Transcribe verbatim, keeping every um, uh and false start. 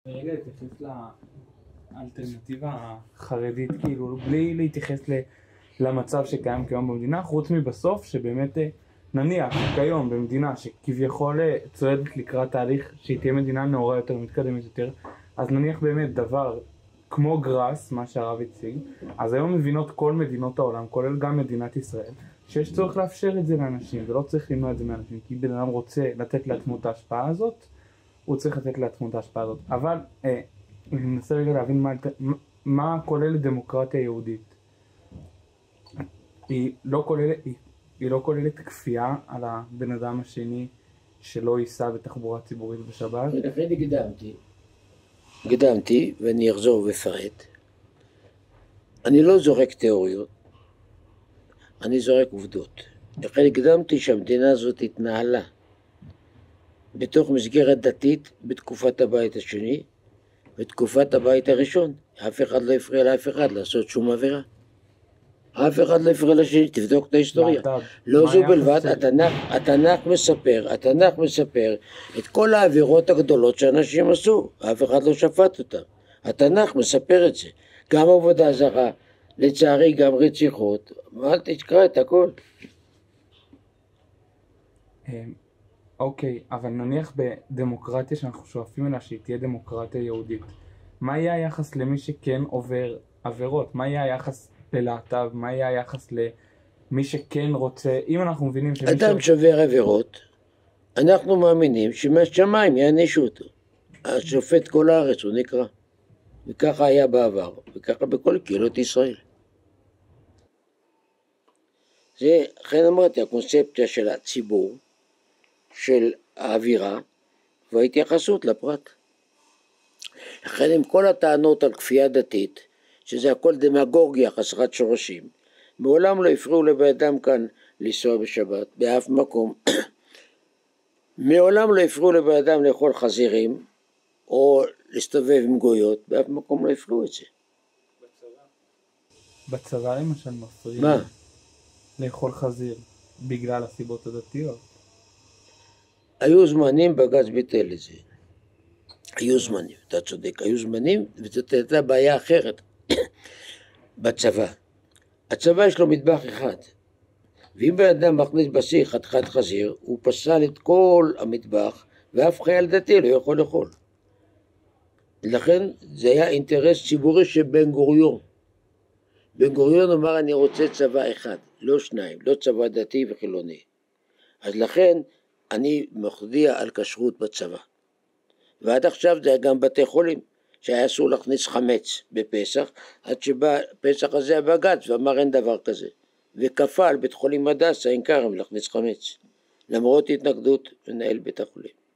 רגע, להתייחס לאלטרנטיבה החרדית, כאילו, בלי להתייחס למצב שקיים כיום במדינה, חוץ מבסוף שבאמת נניח כיום במדינה שכביכול צועדת לקראת תהליך שהיא תהיה מדינה נאורה יותר, מתקדמת יותר, אז נניח באמת דבר כמו גראס, מה שהרב הציג, אז היום מבינות כל מדינות העולם, כולל גם מדינת ישראל, שיש צורך לאפשר את זה לאנשים, ולא צריך למנוע את זה מאנשים, כי בן אדם רוצה לתת לעצמו את ההשפעה הזאת, הוא צריך לתת לעצמו את ההשפעה הזאת. אבל אה, אני מנסה רגע להבין מה, מה כולל דמוקרטיה יהודית. היא לא כוללת, היא, היא לא כוללת כפייה על הבן אדם השני שלא ייסע בתחבורה ציבורית בשבת. ולכן הקדמתי, הקדמתי ואני אחזור ופרט. אני לא זורק תיאוריות, אני זורק עובדות. לכן הקדמתי שהמדינה הזאת התנהלה בתוך מסגרת דתית בתקופת הבית השני, בתקופת הבית הראשון. אף אחד לא הפריע לאף אחד לעשות שום עבירה. אף אחד לא הפריע לשני, תבדוק את ההיסטוריה. לא זו בלבד, התנ"ך, התנ"ך מספר, התנ"ך מספר את כל העבירות הגדולות שאנשים עשו, אף אחד לא שפט אותם. התנ"ך מספר את זה. גם עבודה זרה, לצערי גם רציחות, אל תקרא את הכל. אוקיי, אבל נניח בדמוקרטיה שאנחנו שואפים אליה שהיא תהיה דמוקרטיה יהודית, מה יהיה היחס למי שכן עובר עבירות? מה יהיה היחס ללהט"ב? מה יהיה היחס למי שכן רוצה? אם אנחנו מבינים שמי אדם שובר עבירות, אנחנו מאמינים שמהשמיים יענישו אותו. השופט כל הארץ הוא נקרא, וככה היה בעבר, וככה בכל קהילות ישראל. זה, לכן אמרתי, הקונספציה של הציבור, של האווירה וההתייחסות לפרט. לכן עם כל הטענות על כפייה דתית, שזה הכל דמגוגיה חסרת שורשים, מעולם לא הפריעו לבאדם כאן לנסוע בשבת, באף מקום. מעולם לא הפריעו לבאדם לאכול חזירים, או להסתובב עם גויות, באף מקום לא הפריעו את זה. בצבא? בצבא למשל מפריע. מה? לאכול חזיר, בגלל הסיבות הדתיות. היו זמנים בג"ץ ביטל את זה. היו זמנים, אתה צודק, היו זמנים, וזאת הייתה בעיה אחרת בצבא. הצבא יש לו מטבח אחד, ואם בן אדם מכניס בשיא חתיכת חזיר, הוא פסל את כל המטבח, ואף חייל דתי לא יכול לאכול. לכן זה היה אינטרס ציבורי של בן גוריון. בן גוריון אמר, אני רוצה צבא אחד, לא שניים, לא צבא דתי וחילוני. אז לכן אני מכריע על כשרות בצבא. ועד עכשיו זה היה גם בתי חולים, שהיה אסור להכניס חמץ בפסח, עד שבא פסח הזה הבג"ץ ואמר אין דבר כזה. וכפה על בית חולים הדסה עין כרם להכניס חמץ, למרות התנגדות מנהל בית החולים.